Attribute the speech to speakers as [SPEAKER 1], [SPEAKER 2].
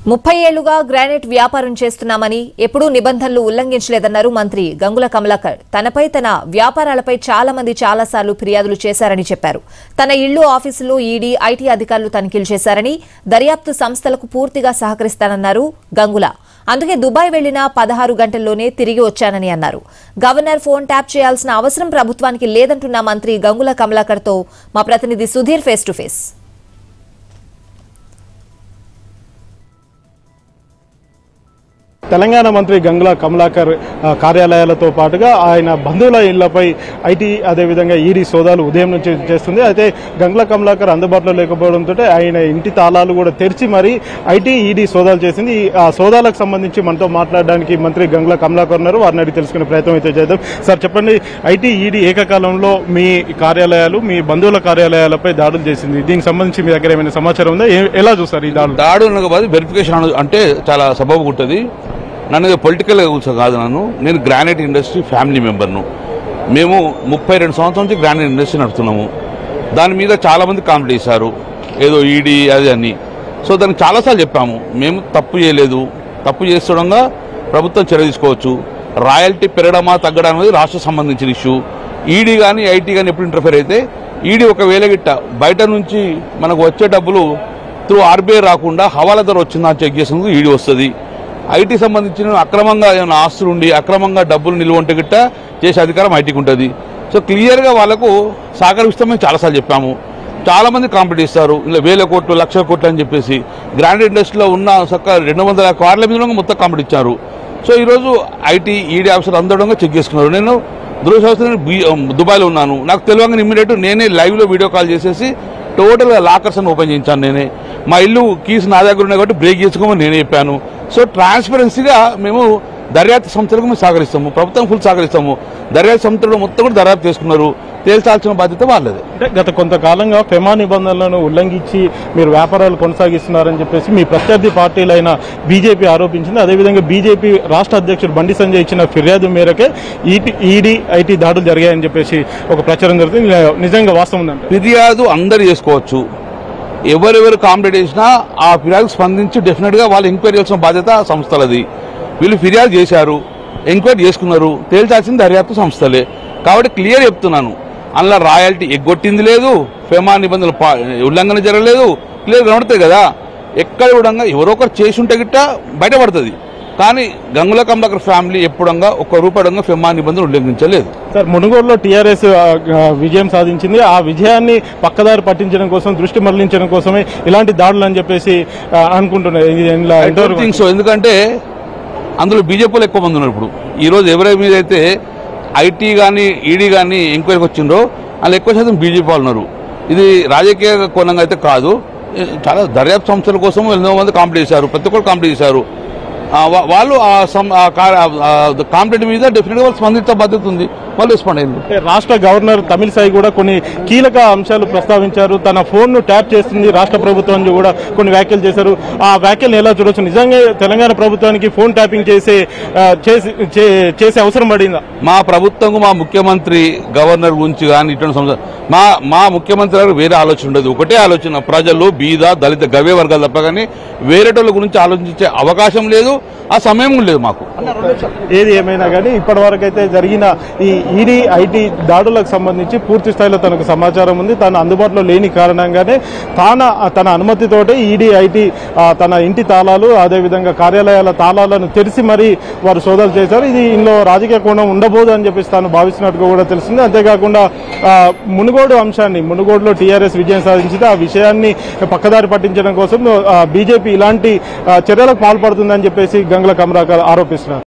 [SPEAKER 1] 30 ఏళ్లుగా గ్రానైట్ వ్యాపారం చేస్తున్నామని ఎప్పుడూ నిబంధనలు ఉల్లంఘించలేదన్నారు మంత్రి గంగుల కమలాకర్. తనపై తన వ్యాపారాలపై చాలా మంది చాలాసార్లు ఫిర్యాదులు చేశారని చెప్పారు. తన ఇళ్లు ఆఫీసులో ఈడీ, ఐటీ అధికారులు తనిఖీలు చేశారని, దర్యాప్తు సంస్థలకు పూర్తిగా సహకరిస్తానన్నారు గంగుల. అందుకే దుబాయ్ వెళ్లిన 16 గంటల్లోనే తిరిగి వచ్చానని అన్నారు. గవర్నర్ ఫోన్ ట్యాప్ చేయాల్సిన అవసరం ప్రభుత్వానికి లేదంటున్న మంత్రి గంగుల కమలాకర్తో మా ప్రతినిధి Sudheer face to face.
[SPEAKER 2] Telangana మంత్రి గంగుల కమలాకర్ కార్యాలయాలతో పాటుగా ఆయన బంధువుల ఇళ్లపై ఐటీ అదేవిధంగా ఈడీ సోదాలు ఉదయం నుంచి చేస్తుంది. అయితే గంగుల కమలాకర్ అందుబాటులో లేకపోవడంతో ఆయన ఇంటి తాళాలు కూడా తెరిచి మరీ ఐటీ ఈడీ సోదాలు చేసింది. ఆ సోదాలకు సంబంధించి మనతో మాట్లాడడానికి మంత్రి గంగుల కమలాకర్ ఉన్నారు. వారిని అడిగి తెలుసుకునే ప్రయత్నం అయితే చేద్దాం. సార్ చెప్పండి, ఐటీ ఈడీ ఏకకాలంలో మీ కార్యాలయాలు, మీ బంధువుల కార్యాలయాలపై దాడులు చేసింది. దీనికి సంబంధించి మీ దగ్గర ఏమైనా సమాచారం ఉందా? ఎలా చూస్తారు ఈ
[SPEAKER 3] దాడులు? వెరిఫికేషన్ అంటే చాలా సబబు ఉంటుంది. నన్ను పొలిటికల్ కాదు, నేను గ్రానైట్ ఇండస్ట్రీ ఫ్యామిలీ మెంబర్ను. మేము 32 సంవత్సరాల నుంచి గ్రానైట్ ఇండస్ట్రీ నడుపుతున్నాము. దాని మీద చాలామంది కామెంట్ చేశారు, ఏదో ఈడీ అది అని. సో దానికి చాలాసార్లు చెప్పాము, మేము తప్పు చేయలేదు, తప్పు చేస్తుండగా ప్రభుత్వం చర్య తీసుకోవచ్చు. రాయల్టీ పెరగడమా తగ్గడం అనేది రాష్ట్ర సంబంధించిన ఇష్యూ. ఈడీ కానీ ఐటీ కానీ ఎప్పుడు ఇంటర్ఫేర్ అయితే, ఈడీ ఒకవేళ గిట్ట బయట నుంచి మనకు వచ్చే డబ్బులు త్రూ ఆర్బీఐ రాకుండా హవాలా ధర వచ్చిందా చెక్ చేసేందుకు ఈడీ వస్తుంది. ఐటీ సంబంధించిన అక్రమంగా ఏమైనా ఆస్తులు ఉండి అక్రమంగా డబ్బులు నిల్వ ఉంటే గిట్ట చేసే అధికారం ఐటీకి ఉంటుంది. సో క్లియర్గా వాళ్ళకు సహకరిస్తామని చాలాసార్లు చెప్పాము. చాలామంది కాంపిటీ ఇస్తారు, ఇలా 1000 కోట్లు 1,00,000 కోట్లు అని చెప్పేసి. గ్రానైట్ ఇండస్ట్రీలో ఉన్న చక్క 200 కార్ల మీద మొత్తం కాంపిటీ ఇచ్చారు. సో ఈరోజు ఐటీ ఈడీ ఆఫీసర్ అందడంగా చెక్ చేసుకున్నారు. నేను దుబాయ్లో ఉన్నాను. నాకు తెలియగానే ఇమ్మీడియట్ నేనే లైవ్లో వీడియో కాల్ చేసేసి టోటల్గా లాకర్స్ అని ఓపెన్ చేయించాను నేనే. మా ఇల్లు కీస్ నా దగ్గర ఉన్నాయి కాబట్టి బ్రేక్ చేసుకోమని నేనే చెప్పాను. సో ట్రాన్స్పరెన్సీగా మేము దర్యాప్తు సంస్థలకు మేము సహకరిస్తాము, ప్రభుత్వం ఫుల్ సహకరిస్తాము. దర్యాప్తు సంస్థలు మొత్తం కూడా దర్యాప్తు చేసుకున్నారు. తేల్చాల్సిన బాధ్యత వాళ్ళది.
[SPEAKER 2] అంటే గత కొంతకాలంగా ఫెమా నిబంధనలను ఉల్లంఘించి మీరు వ్యాపారాలు కొనసాగిస్తున్నారని చెప్పేసి మీ ప్రత్యర్థి పార్టీలైన బీజేపీ ఆరోపించింది. అదేవిధంగా బీజేపీ రాష్ట్ర అధ్యక్షుడు బండి సంజయ్ ఇచ్చిన ఫిర్యాదు మేరకే ఈడీ ఐటీ దాడులు జరిగాయని చెప్పేసి ఒక ప్రచారం జరుగుతుంది. నిజంగా వాస్తవం ఉందంటే
[SPEAKER 3] ఫిర్యాదు అందరు చేసుకోవచ్చు. ఎవరెవరు కాంప్లైంట్ చేసినా ఆ ఫిర్యాదు స్పందించి డెఫినెట్గా వాళ్ళు ఎంక్వైరీ చేయాల్సిన బాధ్యత సంస్థలది. వీళ్ళు ఫిర్యాదు చేశారు, ఎంక్వైరీ చేసుకున్నారు, తేల్చాల్సింది దర్యాప్తు సంస్థలే. కాబట్టి క్లియర్ చెప్తున్నాను, అందులో రాయల్టీ ఎగ్గొట్టింది లేదు, ఫెమా నిబంధనలు ఉల్లంఘన జరగలేదు. క్లియర్ కనబడుతుంది కదా. ఎక్కడ కూడా ఎవరో ఒకరు చేసి ఉంటే గిట్ట బయటపడుతుంది. కానీ గంగుల కమలాకర్ ఫ్యామిలీ ఎప్పుడంగా ₹1 ఫెమా నిబంధనలు ఉల్లంఘించలేదు.
[SPEAKER 2] సార్, మునుగోడులో టీఆర్ఎస్ విజయం సాధించింది. ఆ విజయాన్ని పక్కదారి పట్టించడం కోసం, దృష్టి మళ్లించడం కోసమే ఇలాంటి దాడులు అని చెప్పేసి అనుకుంటున్నారు.
[SPEAKER 3] సో ఎందుకంటే అందులో బీజేపీలో ఎక్కువ మంది ఉన్నారు. ఇప్పుడు ఈరోజు ఎవరి మీద అయితే ఐటీ కానీ ఈడీ కానీ ఎంక్వైరీకి వచ్చిండ్రో అందులో ఎక్కువ శాతం బీజేపీ వాళ్ళు ఉన్నారు. ఇది రాజకీయ కోణంగా అయితే కాదు. చాలా దర్యాప్తు సంస్థల కోసం ఎన్నో మంది కాంప్లైంట్ చేశారు, ప్రతి ఒక్కరు కాంప్లైంట్ చేశారు. వాళ్ళు కాంప్లైంట్ మీద డెఫినెట్గా వాళ్ళు స్పందించే బాధ్యత ఉంది. వాళ్ళు రెస్పాండ్ అయ్యింది.
[SPEAKER 2] రాష్ట్ర గవర్నర్ తమిళసై కూడా కొన్ని కీలక అంశాలు ప్రస్తావించారు. తన ఫోన్ ను ట్యాప్ చేస్తుంది రాష్ట్ర ప్రభుత్వం కూడా కొన్ని వ్యాఖ్యలు చేశారు. ఆ వ్యాఖ్యలను ఎలా చూడొచ్చు? నిజంగా తెలంగాణ ప్రభుత్వానికి ఫోన్ ట్యాపింగ్ చేసే అవసరం పడిందా?
[SPEAKER 3] మా ప్రభుత్వం, మా ముఖ్యమంత్రి గవర్నర్ గురించి కానీ ఇటువంటి సంస్థ మా ముఖ్యమంత్రి గారు వేరే ఆలోచన ఉండదు. ఒకటే ఆలోచన, ప్రజలు బీద దళిత గవే వర్గాలు తప్ప కానీ వేరేటోళ్ళ గురించి ఆలోచించే అవకాశం లేదు, ఆ సమయం లేదు మాకు.
[SPEAKER 2] ఏది ఏమైనా కానీ ఇప్పటి వరకు అయితే జరిగిన ఈ ఈడీ ఐటీ దాడులకు సంబంధించి పూర్తి స్థాయిలో తనకు సమాచారం ఉంది. తను అందుబాటులో లేని కారణంగానే తన అనుమతితోటే ఈడీ ఐటీ తన ఇంటి తాళాలు అదేవిధంగా కార్యాలయాల తాళాలను తెరిచి మరీ వారు సోదాలు చేశారు. ఇది ఇందులో రాజకీయ కోణం ఉండబోదు అని చెప్పేసి తాను భావిస్తున్నట్టుగా కూడా తెలిసింది. అంతేకాకుండా మునుగోడు అంశాన్ని, మునుగోడులో టీఆర్ఎస్ విజయం సాధించింది, ఆ విషయాన్ని పక్కదారి పట్టించడం కోసం బీజేపీ ఇలాంటి చర్యలకు పాల్పడుతుందని చెప్పేసి గంగుల కమలాకర్ ఆరోపిస్తున్నారు.